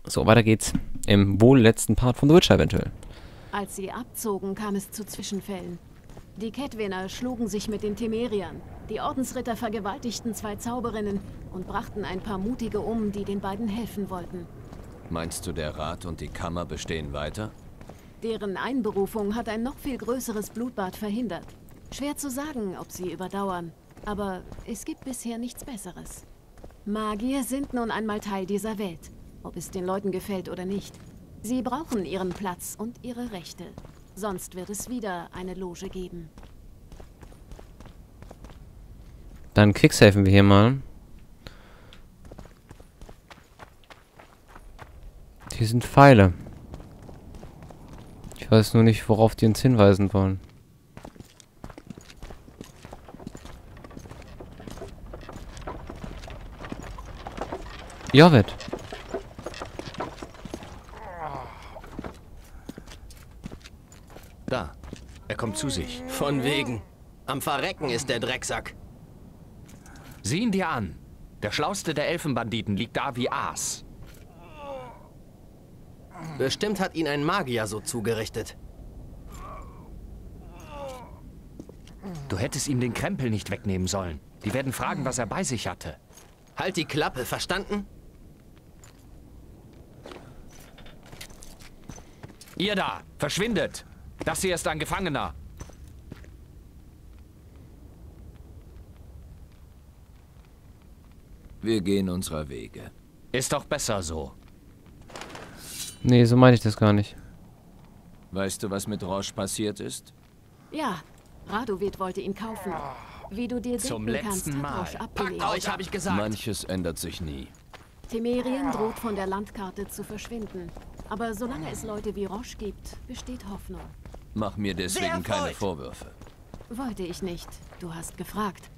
So, weiter geht's. Im wohl letzten Part von The Witcher eventuell. Als sie abzogen, kam es zu Zwischenfällen. Die Kettwiner schlugen sich mit den Temeriern. Die Ordensritter vergewaltigten 2 Zauberinnen und brachten ein paar Mutige um, die den beiden helfen wollten. Meinst du, der Rat und die Kammer bestehen weiter? Deren Einberufung hat ein noch viel größeres Blutbad verhindert. Schwer zu sagen, ob sie überdauern, aber es gibt bisher nichts Besseres. Magier sind nun einmal Teil dieser Welt, ob es den Leuten gefällt oder nicht. Sie brauchen ihren Platz und ihre Rechte. Sonst wird es wieder eine Loge geben. Dann quicksafen wir hier mal. Hier sind Pfeile. Ich weiß nur nicht, worauf die uns hinweisen wollen. Jorved. Da. Er kommt zu sich. Von wegen. Am Verrecken ist der Drecksack. Sieh ihn dir an. Der schlauste der Elfenbanditen liegt da wie Aas. Bestimmt hat ihn ein Magier so zugerichtet. Du hättest ihm den Krempel nicht wegnehmen sollen. Die werden fragen, was er bei sich hatte. Halt die Klappe, verstanden? Ihr da, verschwindet! Das hier ist ein Gefangener. Wir gehen unserer Wege. Ist doch besser so. Nee, so meine ich das gar nicht. Weißt du, was mit Roche passiert ist? Ja, Radovid wollte ihn kaufen. Wie du dir Zum denken kannst, letzten hat Mal. Roche Packt abgelehnt. euch, habe ich gesagt. Manches ändert sich nie. Temerien droht von der Landkarte zu verschwinden. Aber solange es Leute wie Roche gibt, besteht Hoffnung. Mach mir deswegen Sehr keine erfreut. Vorwürfe. Wollte ich nicht. Du hast gefragt.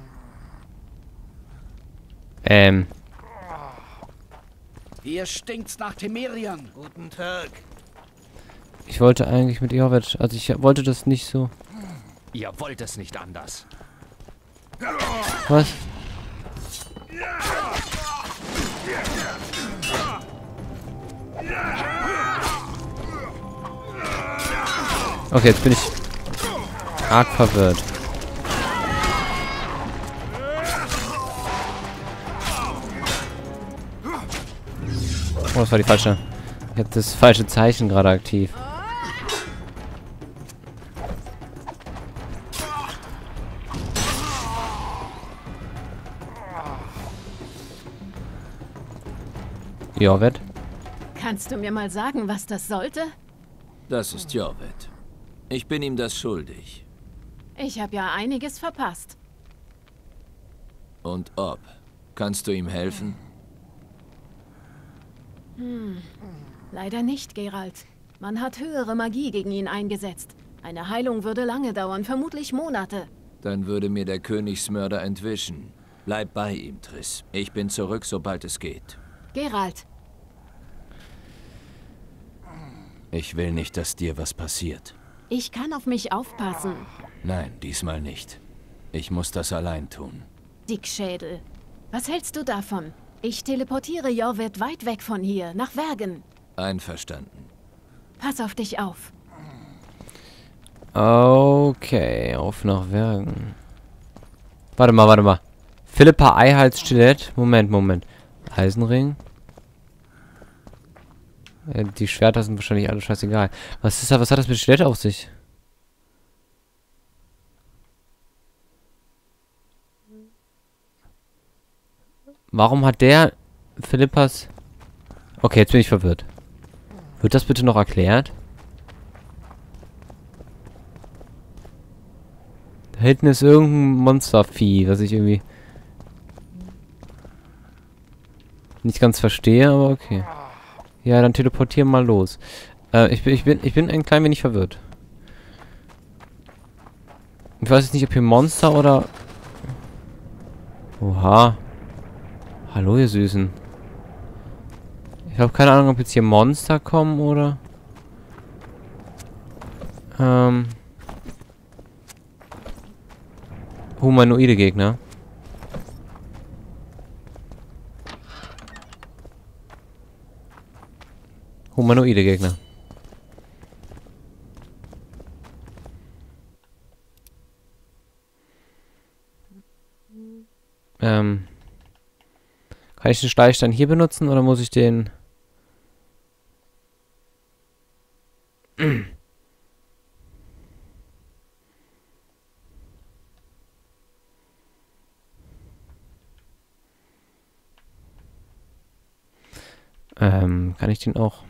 Hier stinkt's nach Temerian. Guten Tag. Ich wollte eigentlich mit Jorved, also ich wollte das nicht so. Ihr wollt es nicht anders. Was? Okay, jetzt bin ich arg verwirrt. Oh, das war die falsche. Ich habe das falsche Zeichen gerade aktiv. Jorved? Kannst du mir mal sagen, was das sollte? Das ist Jorved. Ich bin ihm das schuldig. Ich habe ja einiges verpasst. Und ob? Kannst du ihm helfen? Leider nicht, Geralt. Man hat höhere Magie gegen ihn eingesetzt. Eine Heilung würde lange dauern, vermutlich Monate. Dann würde mir der Königsmörder entwischen. Bleib bei ihm, Triss. Ich bin zurück, sobald es geht. Geralt, Ich will nicht, dass dir was passiert. ich kann auf mich aufpassen. Nein, diesmal nicht. Ich muss das allein tun. Dickschädel. Was hältst du davon? Ich teleportiere Jorved weit weg von hier, nach Wergen. Einverstanden. Pass auf dich auf. Okay, auf nach Wergen. Warte mal. Philippa Eihals Stilett. Moment. Eisenring. Die Schwerter sind wahrscheinlich alle scheißegal. Was hat das mit Stilett auf sich? Warum hat der Philippas... Okay, jetzt bin ich verwirrt. Wird das bitte noch erklärt? Da hinten ist irgendein Monstervieh, was ich irgendwie nicht ganz verstehe, aber okay. Ja, dann teleportieren mal los. Ich bin ein klein wenig verwirrt. Ich weiß jetzt nicht, ob hier Monster oder... Oha. Hallo, ihr Süßen. Ich habe keine Ahnung, ob jetzt hier Monster kommen oder... Humanoide Gegner. Humanoide Gegner. Kann ich den Schleichstein hier benutzen oder muss ich den... kann ich den auch...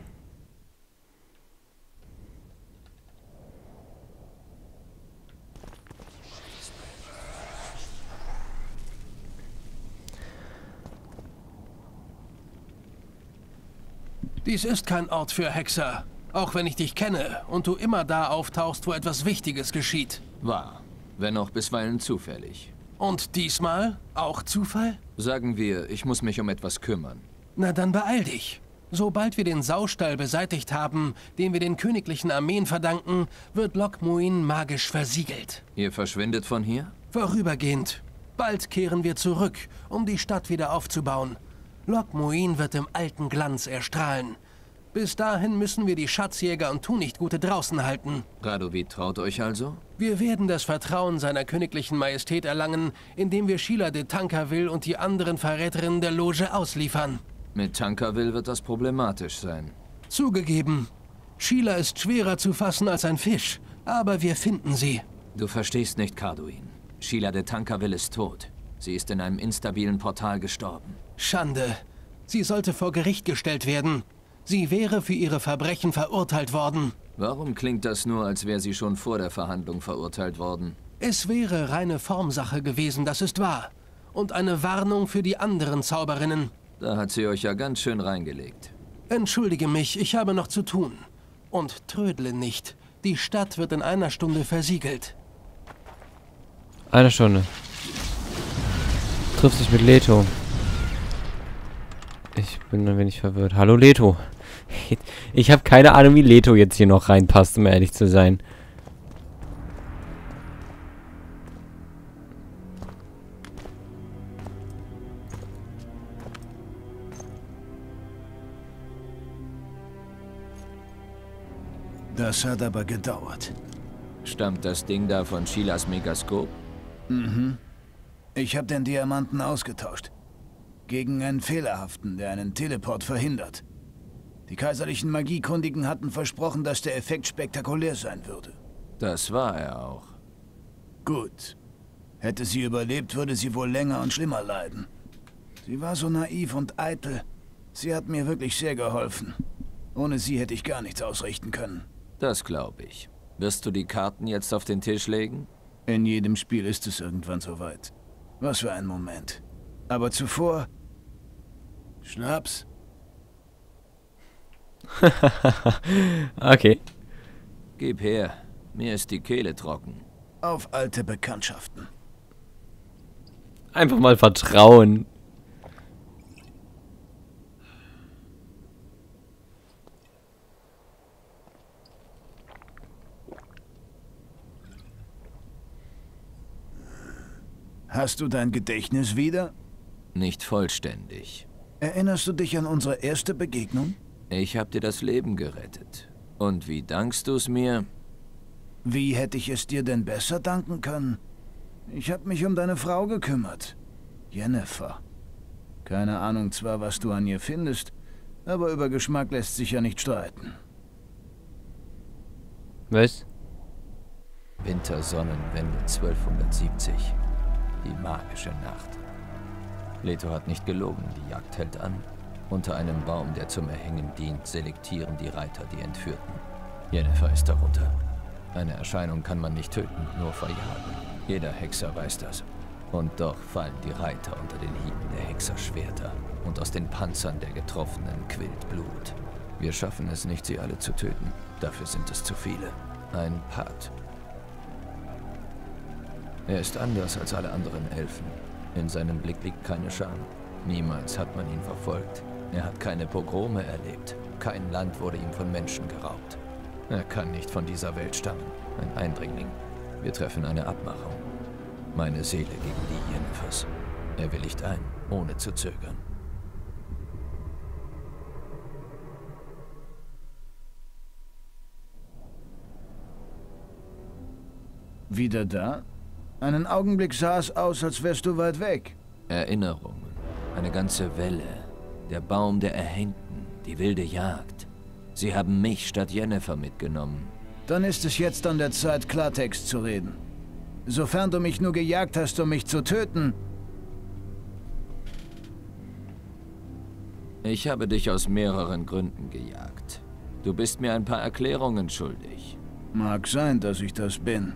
Dies ist kein Ort für Hexer. Auch wenn ich dich kenne und du immer da auftauchst, wo etwas Wichtiges geschieht. Wahr, wenn auch bisweilen zufällig. Und diesmal auch Zufall? Sagen wir, ich muss mich um etwas kümmern. Na dann beeil dich. Sobald wir den Saustall beseitigt haben, den wir den königlichen Armeen verdanken, wird Loc Muinne magisch versiegelt. Ihr verschwindet von hier? Vorübergehend. Bald kehren wir zurück, um die Stadt wieder aufzubauen. Loc Muinne wird im alten Glanz erstrahlen. Bis dahin müssen wir die Schatzjäger und Tunichtgute draußen halten. Radovid traut euch also? Wir werden das Vertrauen seiner königlichen Majestät erlangen, indem wir Sheila de Tancarville und die anderen Verräterinnen der Loge ausliefern. Mit Tancarville wird das problematisch sein. Zugegeben. Sheila ist schwerer zu fassen als ein Fisch, aber wir finden sie. Du verstehst nicht, Carduin. Sheila de Tancarville ist tot. Sie ist in einem instabilen Portal gestorben. Schande. Sie sollte vor Gericht gestellt werden. Sie wäre für ihre Verbrechen verurteilt worden. Warum klingt das nur, als wäre sie schon vor der Verhandlung verurteilt worden? Es wäre reine Formsache gewesen, das ist wahr. Und eine Warnung für die anderen Zauberinnen. Da hat sie euch ja ganz schön reingelegt. Entschuldige mich, ich habe noch zu tun. Und trödle nicht. Die Stadt wird in einer Stunde versiegelt. Eine Stunde. Trifft sich mit Leto. Ich bin ein wenig verwirrt. Hallo Leto. Ich habe keine Ahnung, wie Leto jetzt hier noch reinpasst, um ehrlich zu sein. Das hat aber gedauert. Stammt das Ding da von Sheilas Megaskop? Mhm. Ich habe den Diamanten ausgetauscht. Gegen einen fehlerhaften, der einen Teleport verhindert. Die kaiserlichen Magiekundigen hatten versprochen, dass der Effekt spektakulär sein würde. Das war er auch. Gut. Hätte sie überlebt, würde sie wohl länger und schlimmer leiden. Sie war so naiv und eitel. Sie hat mir wirklich sehr geholfen. Ohne sie hätte ich gar nichts ausrichten können. Das glaube ich. Wirst du die Karten jetzt auf den Tisch legen? In jedem Spiel ist es irgendwann soweit. Was für ein Moment. Aber zuvor... Schnaps. Okay. Gib her. Mir ist die Kehle trocken. Auf alte Bekanntschaften. Einfach mal vertrauen. Hast du dein Gedächtnis wieder? Nicht vollständig. Erinnerst du dich an unsere erste Begegnung? Ich habe dir das Leben gerettet. Und wie dankst du es mir? Wie hätte ich es dir denn besser danken können? Ich habe mich um deine Frau gekümmert. Jennifer. Keine Ahnung zwar, was du an ihr findest, aber über Geschmack lässt sich ja nicht streiten. Was? Wintersonnenwende 1270. Die magische Nacht. Leto hat nicht gelogen, die Jagd hält an. Unter einem Baum, der zum Erhängen dient, selektieren die Reiter die Entführten. Jennifer ist darunter. Eine Erscheinung kann man nicht töten, nur verjagen. Jeder Hexer weiß das. Und doch fallen die Reiter unter den Hieben der Hexerschwerter. Und aus den Panzern der Getroffenen quillt Blut. Wir schaffen es nicht, sie alle zu töten. Dafür sind es zu viele. Ein Part. Er ist anders als alle anderen Elfen. In seinem Blick liegt keine Scham. Niemals hat man ihn verfolgt. Er hat keine Pogrome erlebt. Kein Land wurde ihm von Menschen geraubt. Er kann nicht von dieser Welt stammen. Ein Eindringling. Wir treffen eine Abmachung. Meine Seele gegen die Jennifers. Er willigt ein, ohne zu zögern. Wieder da? Einen Augenblick sah es aus, als wärst du weit weg. Erinnerungen. Eine ganze Welle. Der Baum der Erhängten. Die wilde Jagd. Sie haben mich statt Jennifer mitgenommen. Dann ist es jetzt an der Zeit, Klartext zu reden. Sofern du mich nur gejagt hast, um mich zu töten... Ich habe dich aus mehreren Gründen gejagt. Du bist mir ein paar Erklärungen schuldig. Mag sein, dass ich das bin.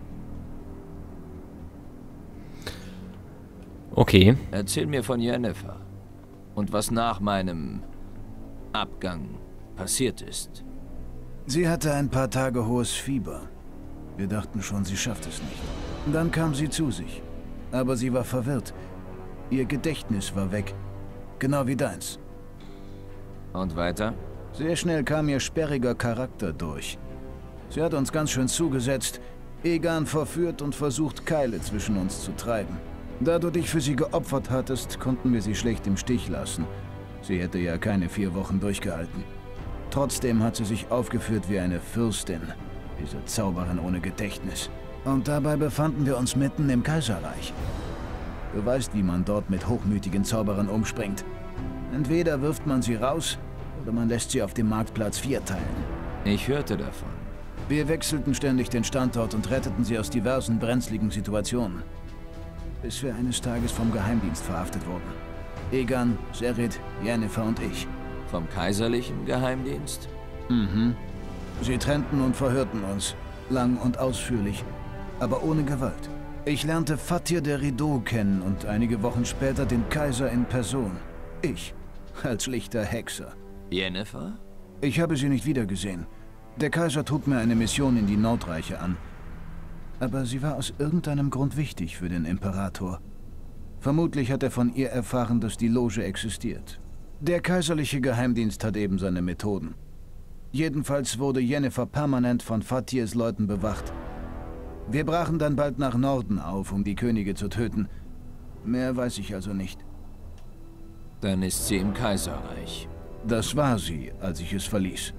Okay. Erzähl mir von Jennifer. Und was nach meinem Abgang passiert ist. Sie hatte ein paar Tage hohes Fieber. Wir dachten schon, sie schafft es nicht. Dann kam sie zu sich. Aber sie war verwirrt. Ihr Gedächtnis war weg. Genau wie deins. Und weiter? Sehr schnell kam ihr sperriger Charakter durch. Sie hat uns ganz schön zugesetzt, Egan verführt und versucht, Keile zwischen uns zu treiben. Da du dich für sie geopfert hattest, konnten wir sie schlecht im Stich lassen. Sie hätte ja keine 4 Wochen durchgehalten. Trotzdem hat sie sich aufgeführt wie eine Fürstin, diese Zauberin ohne Gedächtnis. Und dabei befanden wir uns mitten im Kaiserreich. Du weißt, wie man dort mit hochmütigen Zauberern umspringt. Entweder wirft man sie raus, oder man lässt sie auf dem Marktplatz vierteilen. Ich hörte davon. Wir wechselten ständig den Standort und retteten sie aus diversen brenzligen Situationen. Bis wir eines Tages vom Geheimdienst verhaftet wurden. Egan, Serit, Jennifer und ich. Vom kaiserlichen Geheimdienst? Mhm. Sie trennten und verhörten uns. Lang und ausführlich, aber ohne Gewalt. Ich lernte Fatir der Rideau kennen und einige Wochen später den Kaiser in Person. Ich, als schlichter Hexer. Jennifer? Ich habe sie nicht wiedergesehen. Der Kaiser trug mir eine Mission in die Nordreiche an. Aber sie war aus irgendeinem Grund wichtig für den Imperator. Vermutlich hat er von ihr erfahren, dass die Loge existiert. Der kaiserliche Geheimdienst hat eben seine Methoden. Jedenfalls wurde Jennifer permanent von Fatirs Leuten bewacht. Wir brachen dann bald nach Norden auf, um die Könige zu töten. Mehr weiß ich also nicht. Dann ist sie im Kaiserreich. Das war sie, als ich es verließ.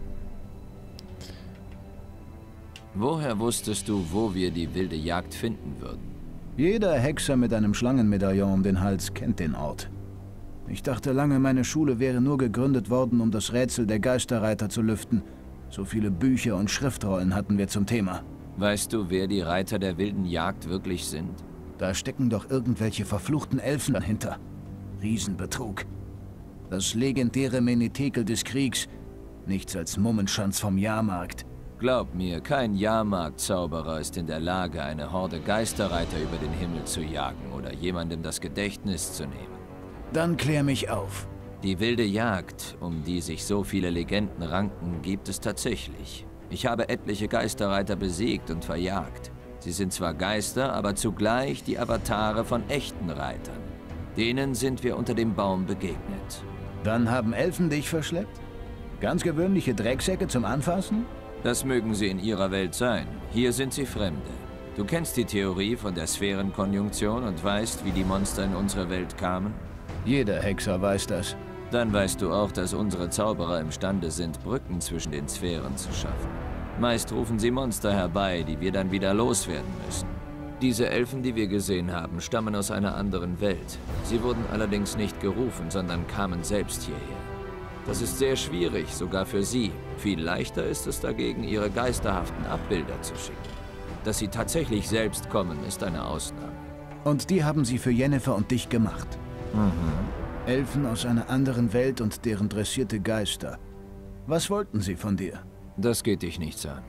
Woher wusstest du, wo wir die wilde Jagd finden würden? Jeder Hexer mit einem Schlangenmedaillon um den Hals kennt den Ort. Ich dachte lange, meine Schule wäre nur gegründet worden, um das Rätsel der Geisterreiter zu lüften. So viele Bücher und Schriftrollen hatten wir zum Thema. Weißt du, wer die Reiter der wilden Jagd wirklich sind? Da stecken doch irgendwelche verfluchten Elfen dahinter. Riesenbetrug. Das legendäre Menetekel des Kriegs. Nichts als Mummenschanz vom Jahrmarkt. Glaub mir, kein Jahrmarktzauberer ist in der Lage, eine Horde Geisterreiter über den Himmel zu jagen oder jemandem das Gedächtnis zu nehmen. Dann klär mich auf. Die wilde Jagd, um die sich so viele Legenden ranken, gibt es tatsächlich. Ich habe etliche Geisterreiter besiegt und verjagt. Sie sind zwar Geister, aber zugleich die Avatare von echten Reitern. Denen sind wir unter dem Baum begegnet. Dann haben Elfen dich verschleppt? Ganz gewöhnliche Drecksäcke zum Anfassen? Das mögen sie in ihrer Welt sein. Hier sind sie Fremde. Du kennst die Theorie von der Sphärenkonjunktion und weißt, wie die Monster in unsere Welt kamen? Jeder Hexer weiß das. Dann weißt du auch, dass unsere Zauberer imstande sind, Brücken zwischen den Sphären zu schaffen. Meist rufen sie Monster herbei, die wir dann wieder loswerden müssen. Diese Elfen, die wir gesehen haben, stammen aus einer anderen Welt. Sie wurden allerdings nicht gerufen, sondern kamen selbst hierher. Das ist sehr schwierig, sogar für sie. Viel leichter ist es dagegen, ihre geisterhaften Abbilder zu schicken. Dass sie tatsächlich selbst kommen, ist eine Ausnahme. Und die haben sie für Jennifer und dich gemacht. Mhm. Elfen aus einer anderen Welt und deren dressierte Geister. Was wollten sie von dir? Das geht dich nichts an.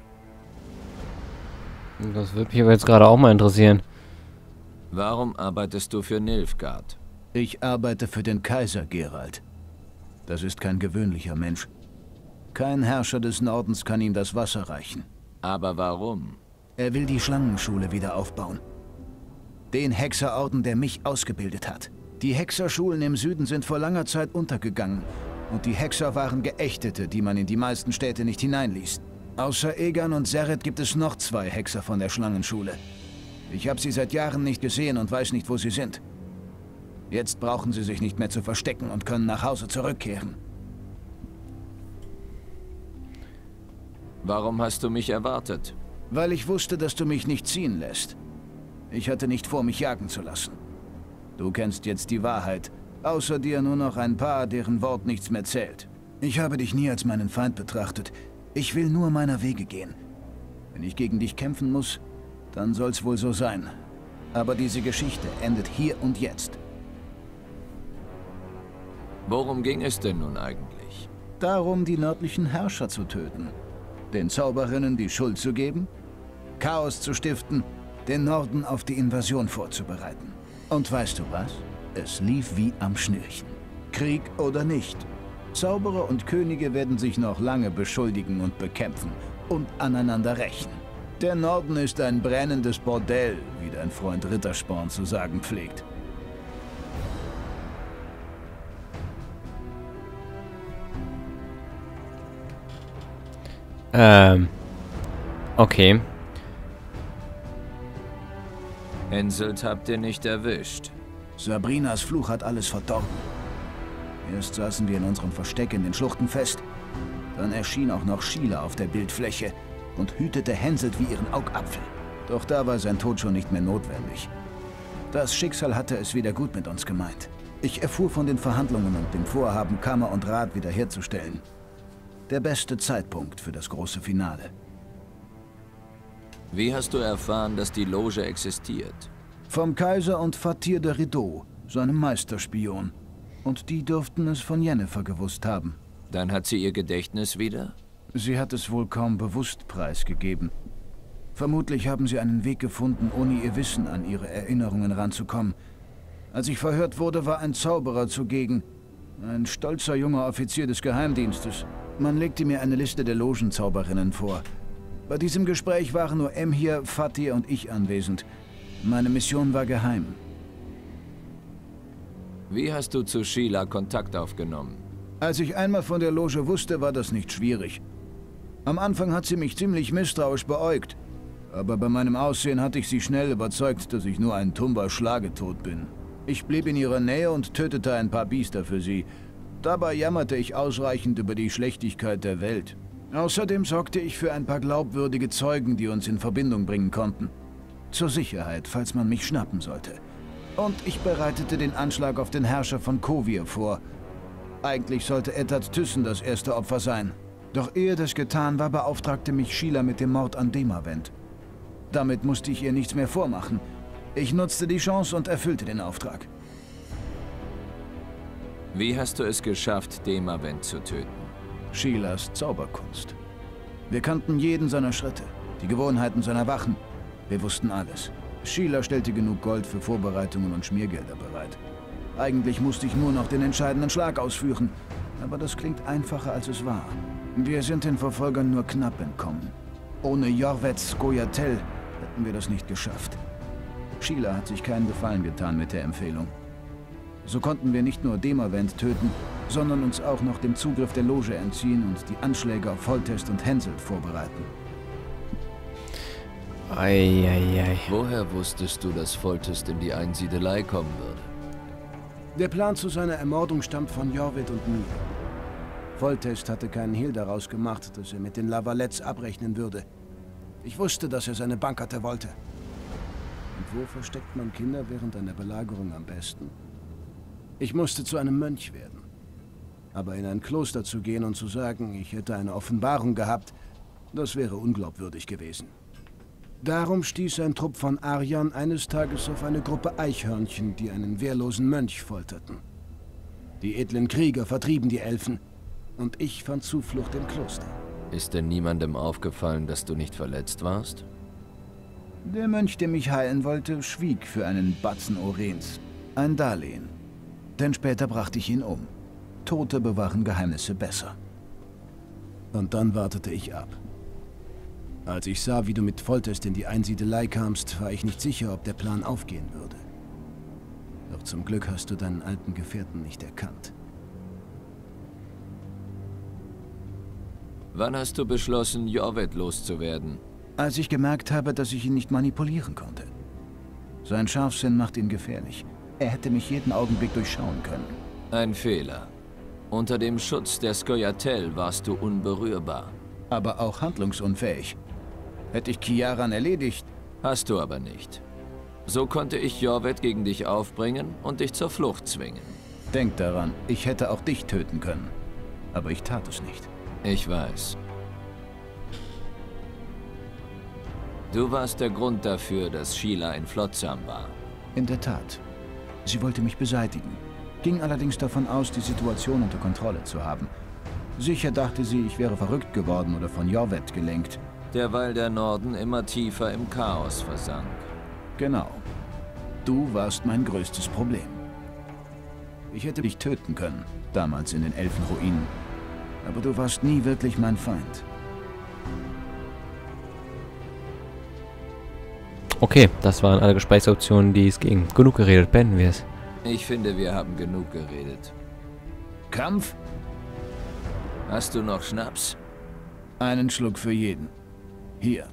Das würde mich aber jetzt gerade auch mal interessieren. Warum arbeitest du für Nilfgaard? Ich arbeite für den Kaiser, Geralt. Das ist kein gewöhnlicher Mensch. Kein Herrscher des Nordens kann ihm das Wasser reichen. Aber warum? Er will die Schlangenschule wieder aufbauen. Den Hexerorden, der mich ausgebildet hat. Die Hexerschulen im Süden sind vor langer Zeit untergegangen. Und die Hexer waren Geächtete, die man in die meisten Städte nicht hineinließ. Außer Egan und Serit gibt es noch 2 Hexer von der Schlangenschule. Ich habe sie seit Jahren nicht gesehen und weiß nicht, wo sie sind. Jetzt brauchen sie sich nicht mehr zu verstecken und können nach Hause zurückkehren. Warum hast du mich erwartet? Weil ich wusste, dass du mich nicht ziehen lässt. Ich hatte nicht vor, mich jagen zu lassen. Du kennst jetzt die Wahrheit. Außer dir nur noch ein paar, deren Wort nichts mehr zählt. Ich habe dich nie als meinen Feind betrachtet. Ich will nur meiner Wege gehen. Wenn ich gegen dich kämpfen muss, dann soll's wohl so sein. Aber diese Geschichte endet hier und jetzt. Worum ging es denn nun eigentlich? Darum, die nördlichen Herrscher zu töten. Den Zauberinnen die Schuld zu geben, Chaos zu stiften, den Norden auf die Invasion vorzubereiten. Und weißt du was? Es lief wie am Schnürchen. Krieg oder nicht. Zauberer und Könige werden sich noch lange beschuldigen und bekämpfen und aneinander rächen. Der Norden ist ein brennendes Bordell, wie dein Freund Rittersporn zu sagen pflegt. Okay. Henselt habt ihr nicht erwischt. Sabrinas Fluch hat alles verdorben. Erst saßen wir in unserem Versteck in den Schluchten fest. Dann erschien auch noch Sheila auf der Bildfläche und hütete Henselt wie ihren Augapfel. Doch da war sein Tod schon nicht mehr notwendig. Das Schicksal hatte es wieder gut mit uns gemeint. Ich erfuhr von den Verhandlungen und dem Vorhaben, Kammer und Rat wiederherzustellen. Der beste Zeitpunkt für das große Finale. Wie hast du erfahren, dass die Loge existiert? Vom Kaiser und Fatir de Rideau, seinem Meisterspion. Und die dürften es von Yennefer gewusst haben. Dann hat sie ihr Gedächtnis wieder? Sie hat es wohl kaum bewusst preisgegeben. Vermutlich haben sie einen Weg gefunden, ohne ihr Wissen an ihre Erinnerungen ranzukommen. Als ich verhört wurde, war ein Zauberer zugegen. Ein stolzer junger Offizier des Geheimdienstes. Man legte mir eine Liste der Logenzauberinnen vor. Bei diesem Gespräch waren nur Emhyr, Fatir und ich anwesend. Meine Mission war geheim. Wie hast du zu Sheila Kontakt aufgenommen? Als ich einmal von der Loge wusste, war das nicht schwierig. Am Anfang hat sie mich ziemlich misstrauisch beäugt. Aber bei meinem Aussehen hatte ich sie schnell überzeugt, dass ich nur ein tumber Schlagetot bin. Ich blieb in ihrer Nähe und tötete ein paar Biester für sie. Dabei jammerte ich ausreichend über die Schlechtigkeit der Welt. Außerdem sorgte ich für ein paar glaubwürdige Zeugen, die uns in Verbindung bringen konnten. Zur Sicherheit, falls man mich schnappen sollte. Und ich bereitete den Anschlag auf den Herrscher von Kovir vor. Eigentlich sollte Eddard Thyssen das erste Opfer sein. Doch ehe das getan war, beauftragte mich Sheila mit dem Mord an Demavend. Damit musste ich ihr nichts mehr vormachen. Ich nutzte die Chance und erfüllte den Auftrag. Wie hast du es geschafft, Demavend zu töten? Sheilas Zauberkunst. Wir kannten jeden seiner Schritte, die Gewohnheiten seiner Wachen. Wir wussten alles. Sheila stellte genug Gold für Vorbereitungen und Schmiergelder bereit. Eigentlich musste ich nur noch den entscheidenden Schlag ausführen. Aber das klingt einfacher, als es war. Wir sind den Verfolgern nur knapp entkommen. Ohne Jorvet Skoyatel hätten wir das nicht geschafft. Sheila hat sich keinen Gefallen getan mit der Empfehlung. So konnten wir nicht nur Demavend töten, sondern uns auch noch dem Zugriff der Loge entziehen und die Anschläge auf Foltest und Henselt vorbereiten. Eieiei. Woher wusstest du, dass Foltest in die Einsiedelei kommen würde? Der Plan zu seiner Ermordung stammt von Jorvit und mir. Foltest hatte keinen Hehl daraus gemacht, dass er mit den Lavalettes abrechnen würde. Ich wusste, dass er seine Bankkarte wollte. Und wo versteckt man Kinder während einer Belagerung am besten? Ich musste zu einem Mönch werden. Aber in ein Kloster zu gehen und zu sagen, ich hätte eine Offenbarung gehabt, das wäre unglaubwürdig gewesen. Darum stieß ein Trupp von Aryan eines Tages auf eine Gruppe Eichhörnchen, die einen wehrlosen Mönch folterten. Die edlen Krieger vertrieben die Elfen und ich fand Zuflucht im Kloster. Ist denn niemandem aufgefallen, dass du nicht verletzt warst? Der Mönch, der mich heilen wollte, schwieg für einen Batzen Orens. Ein Darlehen. Denn später brachte ich ihn um. Tote bewahren Geheimnisse besser. Und dann wartete ich ab. Als ich sah, wie du mit Foltest in die Einsiedelei kamst, war ich nicht sicher, ob der Plan aufgehen würde. Doch zum Glück hast du deinen alten Gefährten nicht erkannt. Wann hast du beschlossen, Jorvet loszuwerden? Als ich gemerkt habe, dass ich ihn nicht manipulieren konnte. Sein Scharfsinn macht ihn gefährlich. Er hätte mich jeden Augenblick durchschauen können. Ein Fehler. Unter dem Schutz der Skoyatel warst du unberührbar. Aber auch handlungsunfähig. Hätte ich Kiaran erledigt. Hast du aber nicht. So konnte ich Jorvet gegen dich aufbringen und dich zur Flucht zwingen. Denk daran, ich hätte auch dich töten können. Aber ich tat es nicht. Ich weiß. Du warst der Grund dafür, dass Sheila in Flotsam war. In der Tat. Sie wollte mich beseitigen. Ging allerdings davon aus, die Situation unter Kontrolle zu haben. Sicher dachte sie, ich wäre verrückt geworden oder von Jorvet gelenkt. Derweil der Norden immer tiefer im Chaos versank. Genau. Du warst mein größtes Problem. Ich hätte dich töten können, damals in den Elfenruinen. Aber du warst nie wirklich mein Feind. Okay, das waren alle Gesprächsoptionen, die es ging. Genug geredet, beenden wir es. Ich finde, wir haben genug geredet. Kampf? Hast du noch Schnaps? Einen Schluck für jeden. Hier.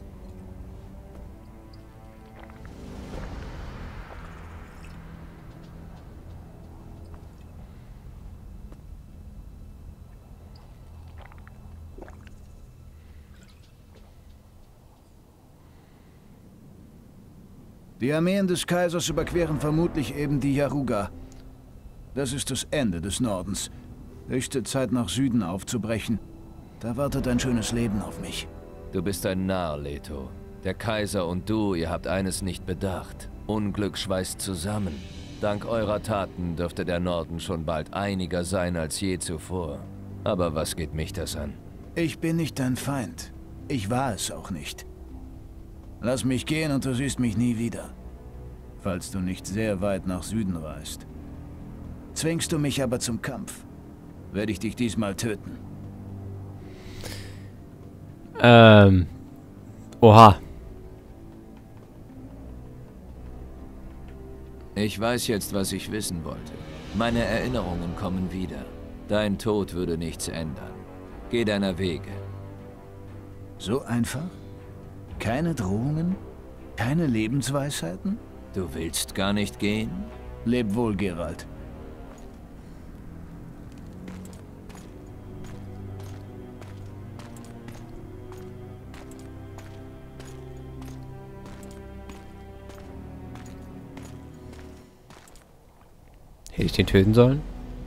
Die Armeen des Kaisers überqueren vermutlich eben die Yaruga. Das ist das Ende des Nordens. Höchste Zeit, nach Süden aufzubrechen. Da wartet ein schönes Leben auf mich. Du bist ein Narr, Leto. Der Kaiser und du, ihr habt eines nicht bedacht. Unglück schweißt zusammen. Dank eurer Taten dürfte der Norden schon bald einiger sein als je zuvor. Aber was geht mich das an? Ich bin nicht dein Feind. Ich war es auch nicht. Lass mich gehen und du siehst mich nie wieder. Falls du nicht sehr weit nach Süden reist. Zwingst du mich aber zum Kampf, werde ich dich diesmal töten. Oha. Ich weiß jetzt, was ich wissen wollte. Meine Erinnerungen kommen wieder. Dein Tod würde nichts ändern. Geh deiner Wege. So einfach? Keine Drohungen? Keine Lebensweisheiten? Du willst gar nicht gehen? Leb wohl, Geralt. Hätte ich den töten sollen?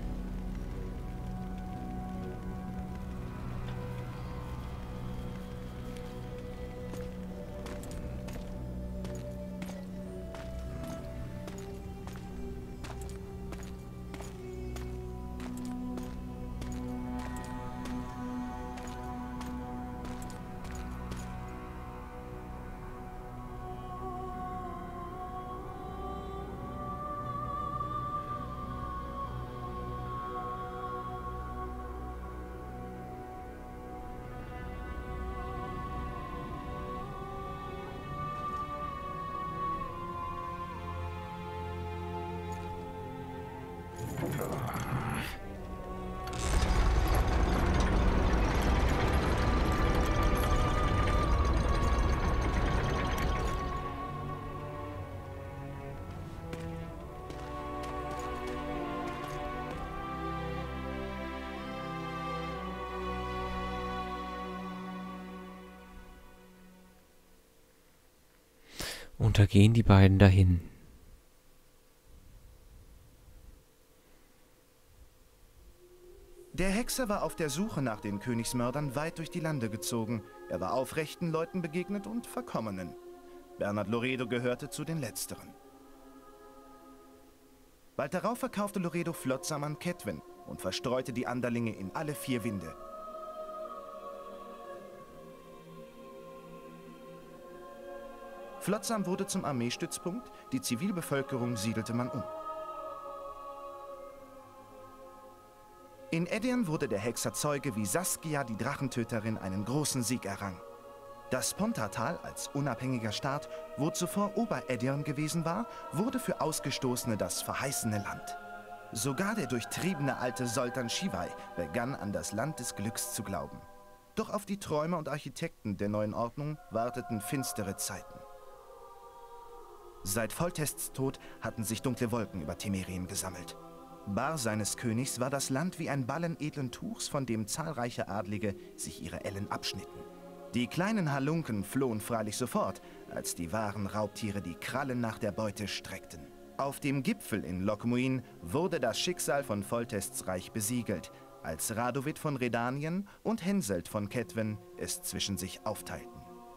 Und da gehen die beiden dahin. Der Hexer war auf der Suche nach den Königsmördern weit durch die Lande gezogen. Er war aufrechten Leuten begegnet und Verkommenen. Bernard Loredo gehörte zu den Letzteren. Bald darauf verkaufte Loredo Flotsam an Cedwen und verstreute die Anderlinge in alle 4 Winde. Flotsam wurde zum Armeestützpunkt, die Zivilbevölkerung siedelte man um. In Edirn wurde der Hexer Zeuge, wie Saskia, die Drachentöterin, einen großen Sieg errang. Das Pontartal als unabhängiger Staat, wo zuvor Ober-Edirn gewesen war, wurde für Ausgestoßene das verheißene Land. Sogar der durchtriebene alte Sultan Shivai begann an das Land des Glücks zu glauben. Doch auf die Träumer und Architekten der neuen Ordnung warteten finstere Zeiten. Seit Foltests Tod hatten sich dunkle Wolken über Temerien gesammelt. Bar seines Königs war das Land wie ein Ballen edlen Tuchs, von dem zahlreiche Adlige sich ihre Ellen abschnitten. Die kleinen Halunken flohen freilich sofort, als die wahren Raubtiere die Krallen nach der Beute streckten. Auf dem Gipfel in Loc Muin wurde das Schicksal von Foltests Reich besiegelt, als Radovid von Redannien und Henselt von Ketwen es zwischen sich aufteilten.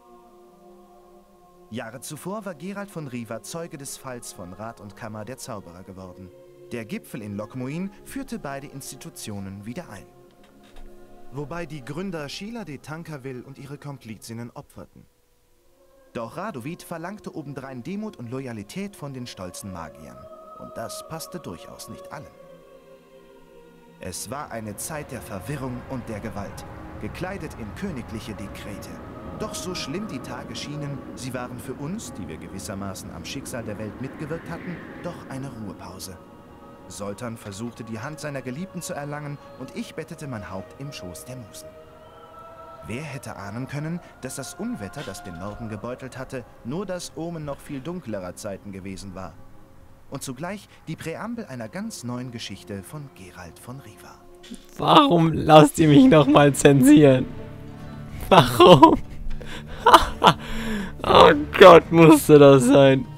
Jahre zuvor war Geralt von Riva Zeuge des Falls von Rat und Kammer der Zauberer geworden. Der Gipfel in Loc Muin führte beide Institutionen wieder ein. Wobei die Gründer Sheila de Tancarville und ihre Komplizinnen opferten. Doch Radovid verlangte obendrein Demut und Loyalität von den stolzen Magiern. Und das passte durchaus nicht allen. Es war eine Zeit der Verwirrung und der Gewalt, gekleidet in königliche Dekrete. Doch so schlimm die Tage schienen, sie waren für uns, die wir gewissermaßen am Schicksal der Welt mitgewirkt hatten, doch eine Ruhepause. Zoltan versuchte, die Hand seiner Geliebten zu erlangen, und ich bettete mein Haupt im Schoß der Musen. Wer hätte ahnen können, dass das Unwetter, das den Norden gebeutelt hatte, nur das Omen noch viel dunklerer Zeiten gewesen war. Und zugleich die Präambel einer ganz neuen Geschichte von Geralt von Riva. Warum lasst ihr mich nochmal zensieren? Warum? Oh Gott, musste das sein.